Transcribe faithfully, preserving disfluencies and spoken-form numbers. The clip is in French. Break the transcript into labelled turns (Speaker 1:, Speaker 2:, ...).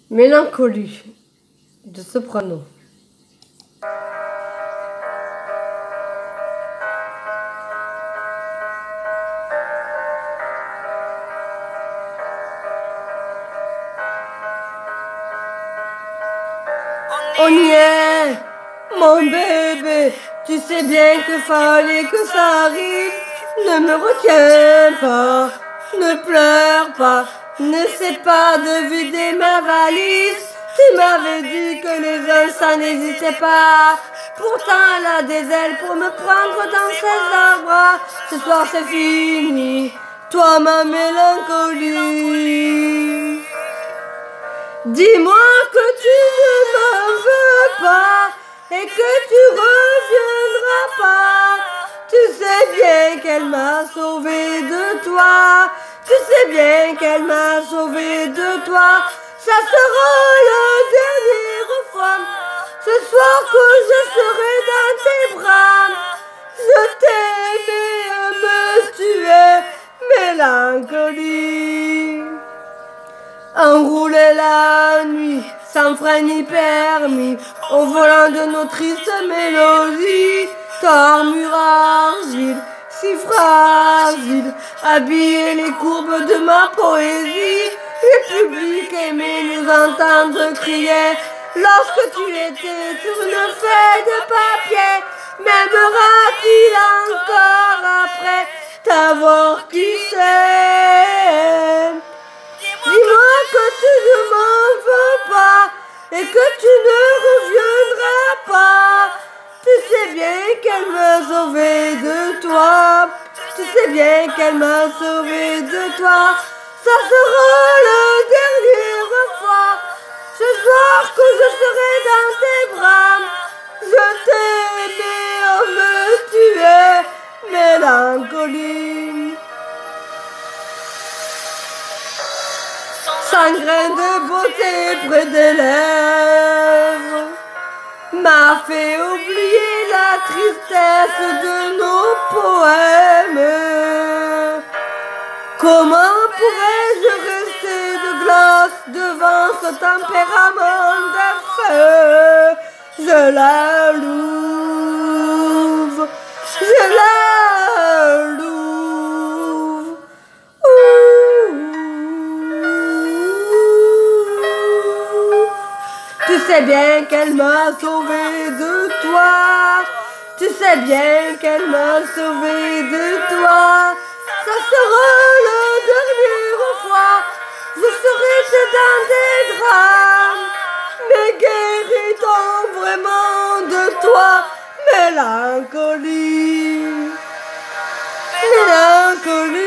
Speaker 1: Mélancolie de Soprano. On y est, mon bébé, tu sais bien que fallait que ça arrive. Ne me retiens pas, ne pleure pas, n'essaie pas de vider ma valise. Tu m'avais dit que les uns n'hésitaient pas. Pourtant elle a des ailes pour me prendre dans ses bras. Ce soir c'est fini, toi ma mélancolie. Dis-moi que tu ne me veux pas et que tu reviendras pas. Tu sais bien qu'elle m'a sauvé de toi. Tu sais bien qu'elle m'a sauvé de toi. Ça sera la dernière fois. Ce soir que je serai dans tes bras. Je t'aimais à me tuer, mélancolie. Enrouler la nuit, sans frein ni permis, au volant de nos tristes mélodies. Tormure argile, si fragile, habiller les courbes de ma poésie. Le public aimait nous entendre crier lorsque tu étais sur une feuille de papier. M'aimeras-tu encore après t'avoir quitté? Dis-moi que tu ne m'en veux pas et que tu ne reviendras pas. Tu sais bien qu'elle m'a sauvé de toi. Tu sais bien qu'elle m'a sauvé de toi. Ça sera la dernière fois. Ce soir que je serai dans tes bras. Je t'aimais à me tuer, mélancolie. Sans grain de beauté près des lèvres m'a fait oublier la tristesse de nos poèmes. Comment pourrais-je rester de glace devant ce tempérament de feu? Je la louve, je la louve. Tu sais bien qu'elle m'a sauvé de toi. Tu sais bien qu'elle m'a sauvé de toi. Ça sera la dernière fois. Je serai dans des drames. Mais guérit-on vraiment de toi, mélancolie, mélancolie.